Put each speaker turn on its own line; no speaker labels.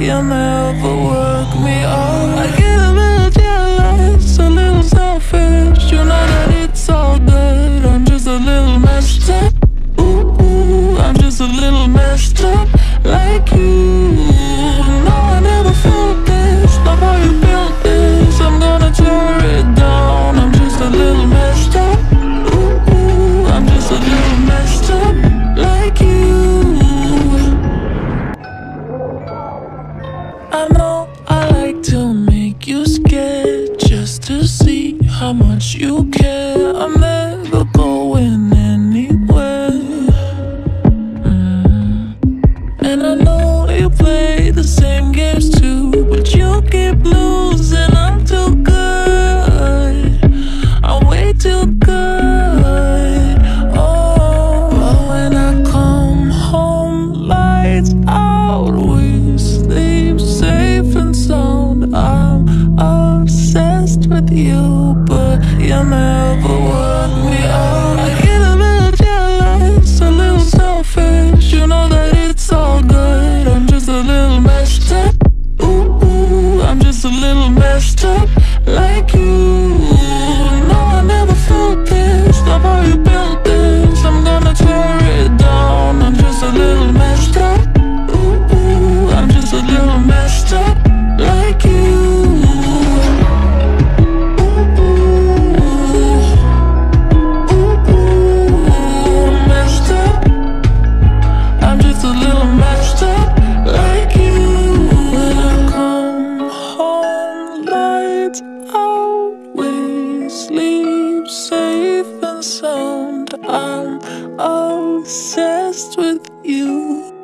you never work me up. I get a little jealous, a little selfish. You know that it's all good, I'm just a little messed up. Ooh, I'm just a little messed up like you. No, I never felt this, love how you built this. I'm gonna tear it down, I'm just a little messed up. Ooh, I'm just a little messed up like you. I know I like to make you scared, just to see how much you care. I'm never going anywhere. And I know you play the same games too, but you keep losing. I'm too good, I'm way too good. Oh, but when I come home, lights out, we sleep safe and sound. I'm obsessed with you, but you never work me out. I get a little jealous, a little selfish. You know that it's all good, I'm just a little messed up. Ooh, I'm just a little messed up like you. No, I never felt this, love how you built this. I'm gonna tear it down, I'm just a little messed up. Ooh, I'm just a little messed up like you. Sleep safe and sound. I'm obsessed with you.